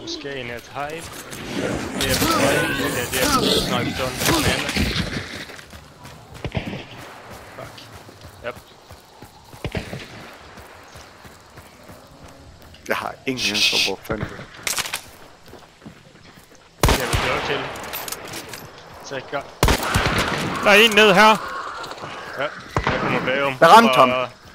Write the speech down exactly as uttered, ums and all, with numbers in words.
Måske en et hive. Det er på vej. Det er der. Snipe done. Banana. Fuck. Yep. Jeg har ingen anelse om, hvor fanden det er. Jeg vil gøre til. Sikker. Der er en ned her. Ja, jeg kommer bagom. Der ramte ham.